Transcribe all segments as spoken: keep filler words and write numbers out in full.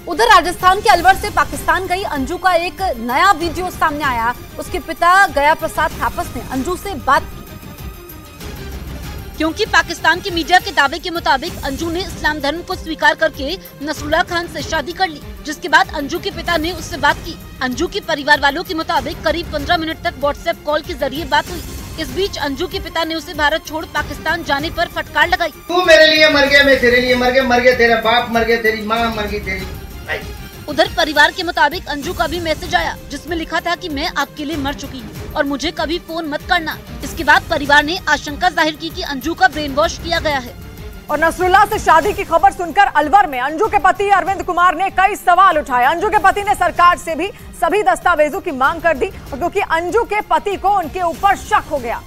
उधर राजस्थान के अलवर से पाकिस्तान गई अंजू का एक नया वीडियो सामने आया। उसके पिता गया प्रसाद थापस ने अंजू से बात की, क्योंकि पाकिस्तान के मीडिया के दावे के मुताबिक अंजू ने इस्लाम धर्म को स्वीकार करके नसरुल्लाह खान से शादी कर ली, जिसके बाद अंजू के पिता ने उससे बात की। अंजू के परिवार वालों के मुताबिक करीब पंद्रह मिनट तक व्हाट्सएप कॉल के जरिए बात हुई। इस बीच अंजू के पिता ने उसे भारत छोड़ पाकिस्तान जाने पर फटकार लगाई। तू मेरे लिए मर गया, मैं तेरे लिए मर गया, मर गया तेरा बाप, मर गया तेरी माँ, मर गई तेरी। उधर परिवार के मुताबिक अंजू का भी मैसेज आया जिसमें लिखा था कि मैं आपके लिए मर चुकी हूँ और मुझे कभी फोन मत करना। इसके बाद परिवार ने आशंका जाहिर की कि अंजू का ब्रेन वॉश किया गया है। और नसरुल्लाह से शादी की खबर सुनकर अलवर में अंजू के पति अरविंद कुमार ने कई सवाल उठाए। अंजू के पति ने सरकार से भी सभी दस्तावेजों की मांग कर दी, क्योंकि अंजू के पति को उनके ऊपर शक हो गया।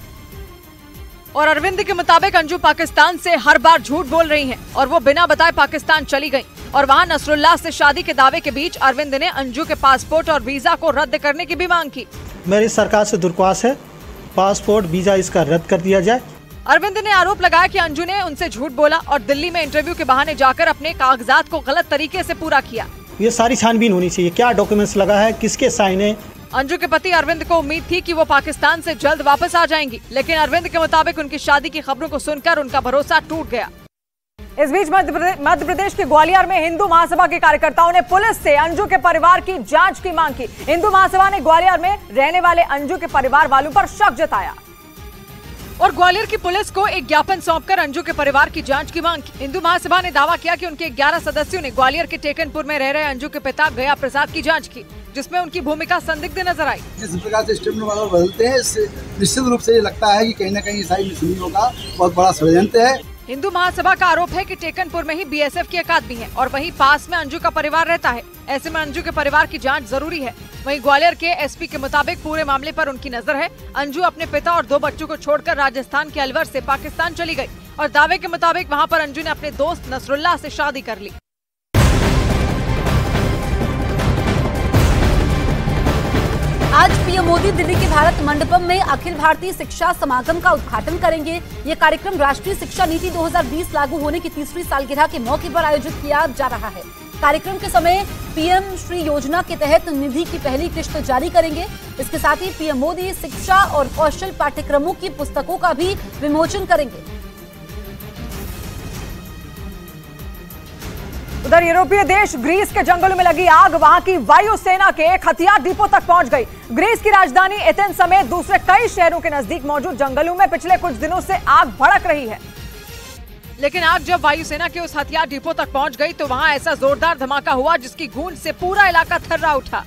और अरविंद के मुताबिक अंजू पाकिस्तान से हर बार झूठ बोल रही हैं और वो बिना बताए पाकिस्तान चली गई। और वहां नसरुल्लाह से शादी के दावे के बीच अरविंद ने अंजू के पासपोर्ट और वीजा को रद्द करने की भी मांग की। मेरी सरकार से दरख्वास्त है, पासपोर्ट वीजा इसका रद्द कर दिया जाए। अरविंद ने आरोप लगाया कि अंजू ने उनसे झूठ बोला और दिल्ली में इंटरव्यू के बहाने जाकर अपने कागजात को गलत तरीके से पूरा किया। ये सारी छानबीन होनी चाहिए, क्या डॉक्यूमेंट्स लगा है, किसके साइन है। अंजू के पति अरविंद को उम्मीद थी कि वो पाकिस्तान से जल्द वापस आ जाएंगी, लेकिन अरविंद के मुताबिक उनकी शादी की खबरों को सुनकर उनका भरोसा टूट गया। इस बीच मध्य प्रदेश के ग्वालियर में हिंदू महासभा के कार्यकर्ताओं ने पुलिस से अंजू के परिवार की जांच की मांग की। हिंदू महासभा ने ग्वालियर में रहने वाले अंजू के परिवार वालों पर शक जताया और ग्वालियर की पुलिस को एक ज्ञापन सौंपकर अंजू के परिवार की जांच की मांग की। हिंदू महासभा ने दावा किया कि उनके ग्यारह सदस्यों ने ग्वालियर के टेकनपुर में रह रहे अंजू के पिता गया प्रसाद की जांच की, जिसमें उनकी भूमिका संदिग्ध नजर आई। जिस प्रकार से स्टेटमेंट वालों बदलते हैं, इससे निश्चित रूप से ये लगता है कि कहीं न कहीं ईसाई मुस्लिमों का बहुत बड़ा षड्यंत्र है। हिंदू महासभा का आरोप है कि टेकनपुर में ही बीएसएफ की अकादमी है और वहीं पास में अंजू का परिवार रहता है। ऐसे में अंजू के परिवार की जांच जरूरी है। वहीं ग्वालियर के एसपी के मुताबिक पूरे मामले पर उनकी नजर है। अंजू अपने पिता और दो बच्चों को छोड़कर राजस्थान के अलवर से पाकिस्तान चली गई और दावे के मुताबिक वहां पर अंजू ने अपने दोस्त नसरुल्लाह से शादी कर ली। आज पीएम मोदी दिल्ली के भारत मंडपम में अखिल भारतीय शिक्षा समागम का उद्घाटन करेंगे। ये कार्यक्रम राष्ट्रीय शिक्षा नीति दो हज़ार बीस लागू होने की तीसरी सालगिरह के मौके पर आयोजित किया जा रहा है। कार्यक्रम के समय पीएम श्री योजना के तहत निधि की पहली किश्त जारी करेंगे। इसके साथ ही पीएम मोदी शिक्षा और कौशल पाठ्यक्रमों की पुस्तकों का भी विमोचन करेंगे। उधर यूरोपीय देश ग्रीस के जंगलों में लगी आग वहां की वायुसेना के एक हथियार डिपो तक पहुंच गई। ग्रीस की राजधानी एथेंस समेत दूसरे कई शहरों के नजदीक मौजूद जंगलों में पिछले कुछ दिनों से आग भड़क रही है, लेकिन आग जब वायुसेना के उस हथियार डिपो तक पहुंच गई तो वहां ऐसा जोरदार धमाका हुआ जिसकी गूंज से पूरा इलाका थर्रा उठा।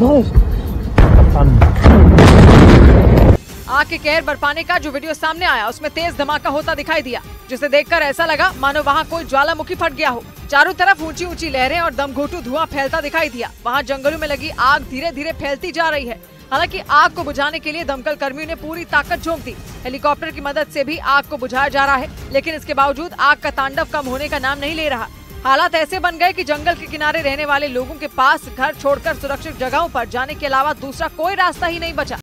आग के कहर बरपाने का जो वीडियो सामने आया उसमें तेज धमाका होता दिखाई दिया, जिसे देखकर ऐसा लगा मानो वहां कोई ज्वालामुखी फट गया हो। चारों तरफ ऊंची ऊंची लहरें और दमघोटू धुआं फैलता दिखाई दिया। वहां जंगलों में लगी आग धीरे धीरे फैलती जा रही है। हालांकि आग को बुझाने के लिए दमकल कर्मियों ने पूरी ताकत झोंक दी। हेलीकॉप्टर की मदद से भी आग को बुझाया जा रहा है, लेकिन इसके बावजूद आग का तांडव कम होने का नाम नहीं ले रहा। हालात ऐसे बन गए कि जंगल के किनारे रहने वाले लोगों के पास घर छोड़कर सुरक्षित जगहों पर जाने के अलावा दूसरा कोई रास्ता ही नहीं बचा।